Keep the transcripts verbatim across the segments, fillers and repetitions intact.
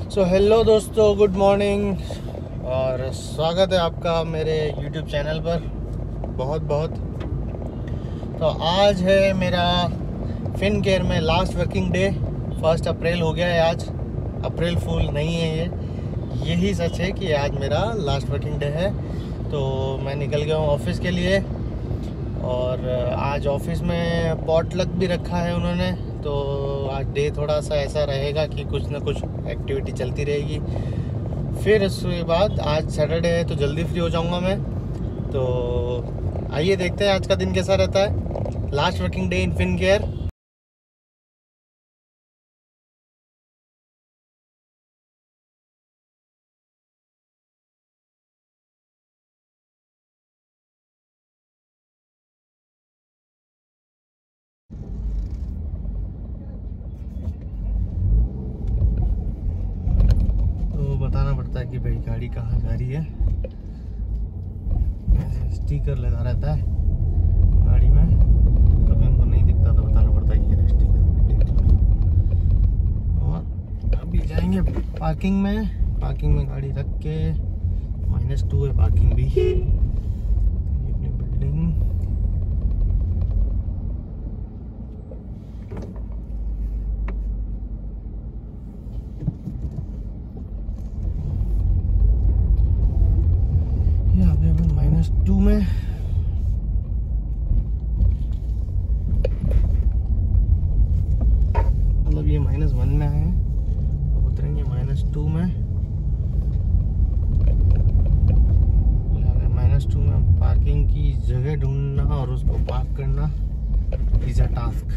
सो hello दोस्तों, good morning और स्वागत है आपका मेरे यूट्यूब चैनल पर बहुत बहुत। तो आज है मेरा फिन केयर में last working day. First April हो गया है आज। अप्रैल फूल नहीं है ये, यही सच है कि आज मेरा लास्ट वर्किंग डे है। तो मैं निकल गया हूँ ऑफिस के लिए और आज ऑफिस में पॉटलक भी रखा है उन्होंने। तो आज डे थोड़ा सा ऐसा रहेगा कि कुछ ना कुछ एक्टिविटी चलती रहेगी। फिर उसके बाद आज सैटरडे है तो जल्दी फ्री हो जाऊंगा मैं। तो आइए देखते हैं आज का दिन कैसा रहता है। Last working day in Fincare. बताना पड़ता है कि भाई गाड़ी कहाँ जा रही है। स्टिकर लगा रहता है गाड़ी में, कभी उनको नहीं दिखता तो बताना पड़ता है कि स्टिकर। और अभी जाएंगे पार्किंग में। पार्किंग में गाड़ी रख के, माइनस टू है पार्किंग भी अपनी बिल्डिंग। माइनस टू में मतलब ये माइनस वन में है, अब उतरेंगे माइनस टू में। माइनस टू में पार्किंग की जगह ढूंढना और उसको पार्क करना इज अ टास्क।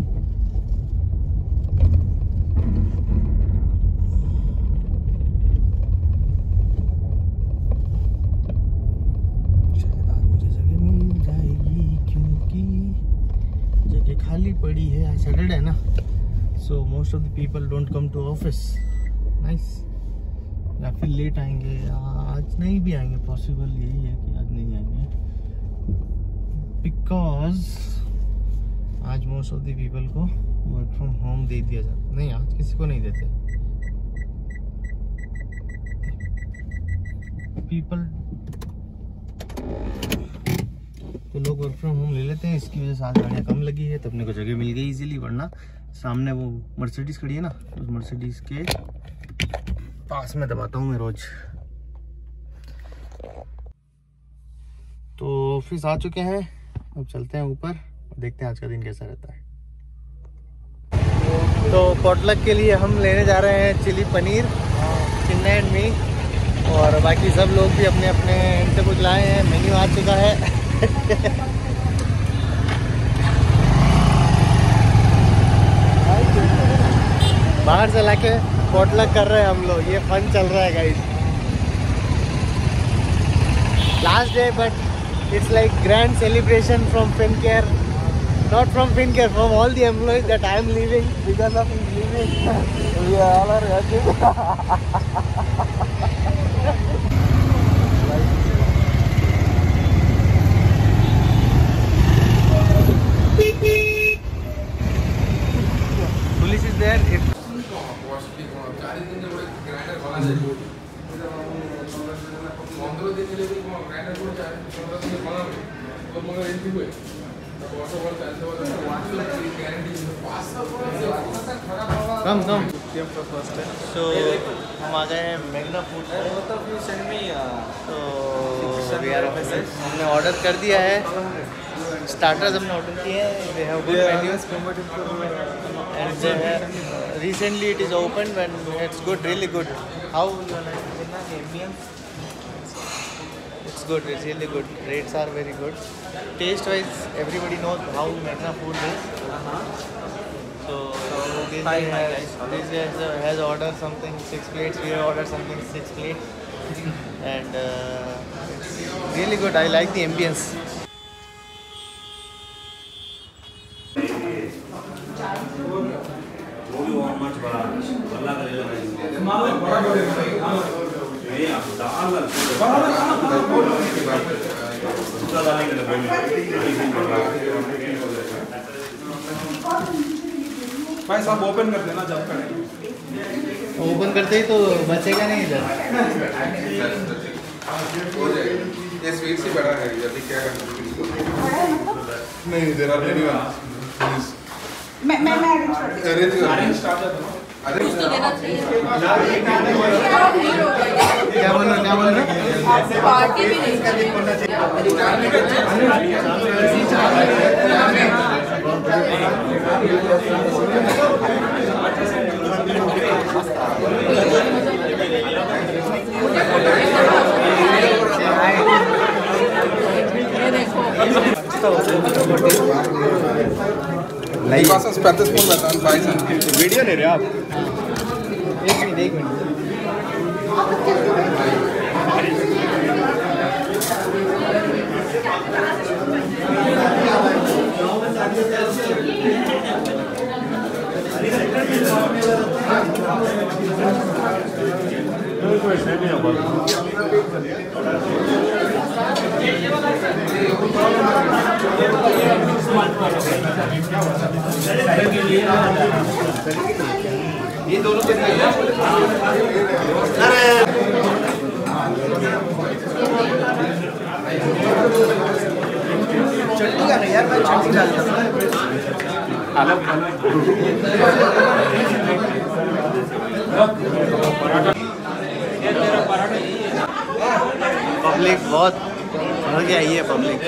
खाली पड़ी है, आज सैटरडे है ना, so most of the people don't come to office. Nice. या फिर लेट आएंगे, आज नहीं भी आएंगे। पॉसिबल यही है कि आज नहीं आएंगे बिकॉज आज मोस्ट ऑफ द पीपल को वर्क फ्रॉम होम दे दिया जाता। नहीं, आज किसी को नहीं देते। पीपल तो लोग वर्क फ्रॉम होम ले लेते हैं, इसकी वजह से आज गाड़ियाँ कम लगी है तो अपने को जगह मिल गई इजीली। वरना सामने वो मर्सिडीज खड़ी है ना, उस मर्सिडीज के पास में दबाता हूँ मैं रोज। तो ऑफिस आ चुके हैं, अब चलते हैं ऊपर और देखते हैं आज का दिन कैसा रहता है। तो पॉटलक के लिए हम लेने जा रहे हैं chilli paneer, Chinna and me, और बाकी सब लोग भी अपने अपने एंड से कुछ लाए हैं। मेन्यू आ चुका है। बाहर से लाके पॉटलक कर रहे हैं हम लोग। ये फन चल रहा है guys. Last day but it's like grand celebration from Fincare, not from Fincare, from all the employees that I am leaving because of his leaving. We all are happy. Police is there. If come come so हम आ गए हैं Magna food पर। तो हमने order कर दिया है, starters हमने ऑर्डर किए हैं। They have good menus and they have recently it is open and it's good, really good. How you like the ambience? It's good, it's really good. Rates are very good. Taste wise, everybody knows how Magna food is. So, so this guy has, this guy has, has ordered something six plates. We have ordered something six plates, and uh, it's really good. I like the ambience. भाई साहब open कर देना जब करें। Open करते ही तो बचेगा नहीं इधर। ये स्वीट सी बड़ा है जल्दी क्या करना नहीं देर आर एनीवन प्लीज मैं मैं मैं अरेंज कर अरेंज स्टार्ट कर दो। कुछ तो देना चाहिए। क्या बोल रहे क्या बोल रहे पार्टी भी नहीं करनी। नहीं पास पैंतीस फोन बता भाई वीडियो ले रहे हो आप? एक मिनट एक मिनट ये दोनों के चटनी का नहीं यार, मैं चटनी डाल दूँ। अलग पब्लिक बहुत भर गया ही है पब्लिक।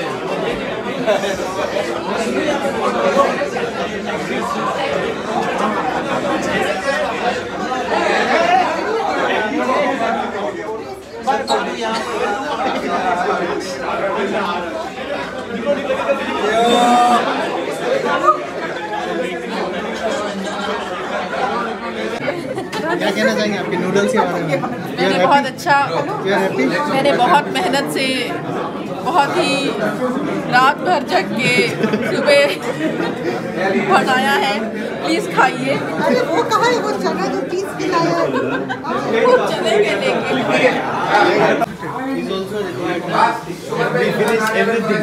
क्या कहना चाहेंगे आपके नूडल्स के बारे में? मैंने बहुत अच्छा मैंने बहुत मेहनत से बहुत ही रात भर जग के सुबह बनाया है। प्लीज खाइए। अरे वो कहाँ है वो चना जो पीस के लाया है? वो चले गए लेके। He's also we finished everything.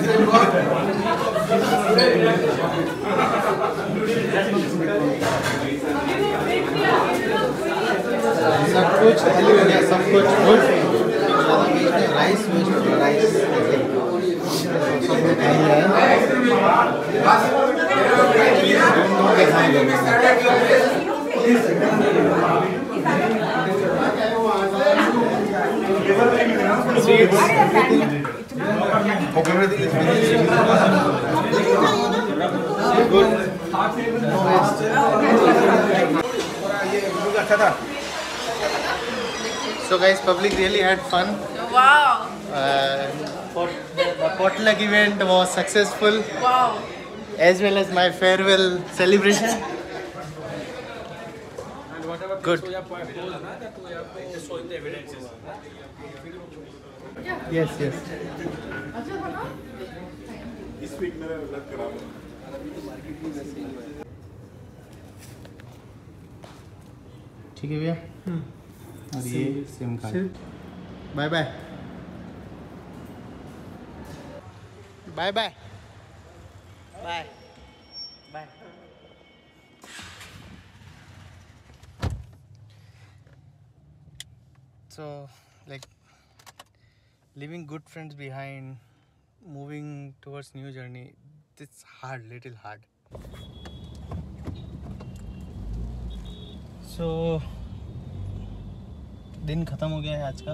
सब कुछ खाली हो गया, सब कुछ गुड। राइस वेस्ट हो गया, राइस सब कुछ खाई है। अच्छा था। So guys, public really had fun. Wow. Uh, pot- the potluck event was successful, Wow. as well as my farewell celebration. Good. Yes, yes. ठीक है भैया। और ये SIM card. Bye bye bye bye bye bye. So like leaving good friends behind, moving towards new journey, it's hard, little hard. So दिन ख़त्म हो गया है आज का।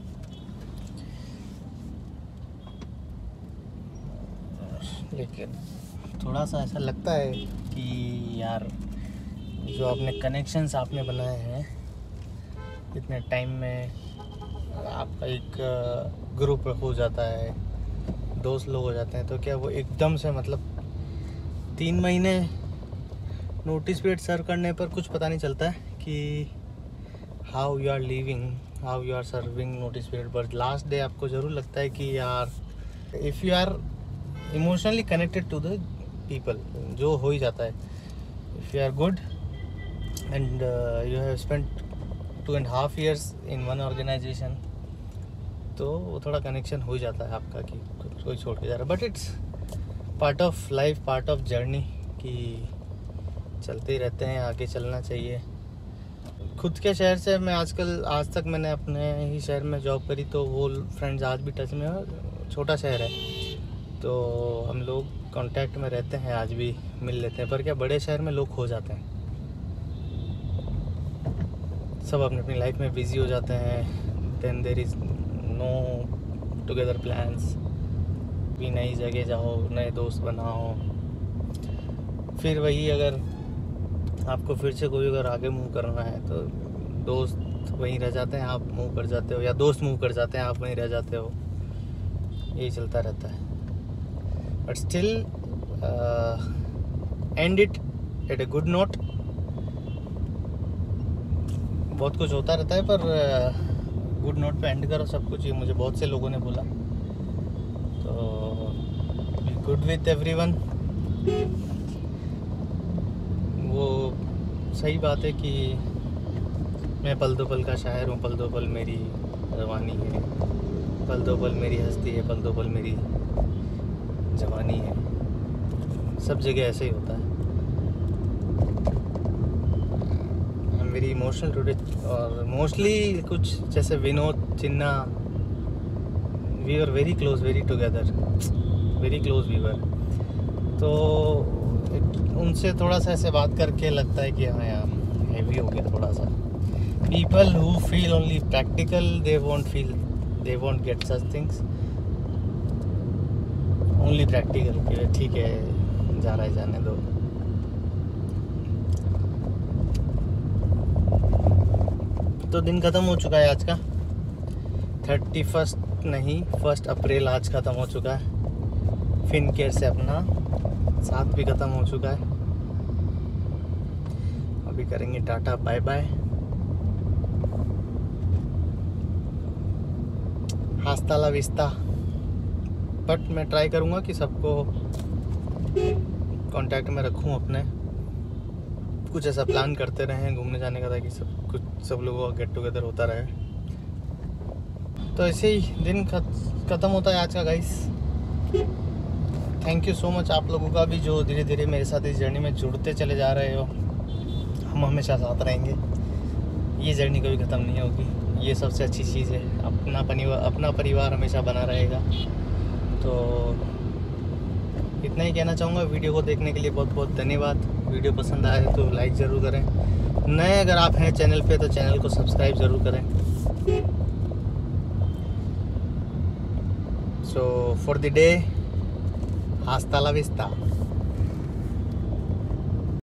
लेकिन थोड़ा सा ऐसा लगता है कि यार जो आपने कनेक्शंस आपने बनाए हैं इतने टाइम में, आपका एक ग्रुप हो जाता है, दोस्त लोग हो जाते हैं, तो क्या वो एकदम से मतलब तीन महीने नोटिस पीरियड सर्व करने पर कुछ पता नहीं चलता है कि how you are living, how you are serving notice period. But last day आपको ज़रूर लगता है कि यार if you are emotionally connected to the people, जो हो ही जाता है, if you are good and you have spent two and half years in one organisation, तो वो थोड़ा कनेक्शन हो ही जाता है आपका कि कोई छोड़ के जा रहा है। But it's part of life, part of journey कि चलते ही रहते हैं, आगे चलना चाहिए। खुद के शहर से मैं आजकल आज तक मैंने अपने ही शहर में जॉब करी, तो वो फ्रेंड्स आज भी टच में है। छोटा शहर है तो हम लोग कांटेक्ट में रहते हैं, आज भी मिल लेते हैं। पर क्या बड़े शहर में लोग खो जाते हैं, सब अपनी अपनी लाइफ में बिजी हो जाते हैं। Then there is no together plans भी। नई जगह जाओ, नए दोस्त बनाओ, फिर वही अगर आपको फिर से कोई अगर आगे मूव करना है तो दोस्त वहीं रह जाते हैं, आप मूव कर जाते हो, या दोस्त मूव कर जाते हैं, आप वहीं रह जाते हो। यही चलता रहता है। But still end it at a good note. बहुत कुछ होता रहता है पर गुड नोट पे एंड करो सब कुछ, ये मुझे बहुत से लोगों ने बोला। तो बी गुड विथ एवरीवन। वो सही बात है कि मैं पल दो पल का शायर हूँ, पल दो पल मेरी जवानी है, पल दो पल मेरी हस्ती है, पल दो पल मेरी जवानी है। सब जगह ऐसे ही होता है। I am very emotional today. और मोस्टली कुछ जैसे Vinod Chinna, we are very close, very together, very close we were. तो उनसे थोड़ा सा ऐसे बात करके लगता है कि हाँ यार हैवी हो गया थोड़ा सा। People who feel only practical, they won't feel, they won't get such things. Only practical कि ठीक है जा रहा है जाने दो। तो दिन ख़त्म हो चुका है आज का, थर्टी फर्स्ट नहीं फर्स्ट अप्रैल आज ख़त्म हो चुका है। फिन केयर से अपना साथ भी ख़त्म हो चुका है। अभी करेंगे tata bye bye. Hasta la vista. But मैं ट्राई करूँगा कि सबको कांटेक्ट में रखूँ अपने। कुछ ऐसा प्लान करते रहें घूमने जाने का, ताकि सब कुछ सब लोगों का गेट टुगेदर होता रहे। तो ऐसे ही दिन ख़त्म होता है आज का guys. Thank you so much आप लोगों का भी, जो धीरे धीरे मेरे साथ इस जर्नी में जुड़ते चले जा रहे हो। हम हमेशा साथ रहेंगे, ये जर्नी कभी ख़त्म नहीं होगी। ये सबसे अच्छी चीज़ है, अपना परिवार अपना परिवार हमेशा बना रहेगा। तो इतना ही कहना चाहूँगा। वीडियो को देखने के लिए बहुत बहुत धन्यवाद। वीडियो पसंद आए तो लाइक ज़रूर करें। नए अगर आप हैं चैनल पे तो चैनल को सब्सक्राइब ज़रूर करें। So for the day, hasta la vista।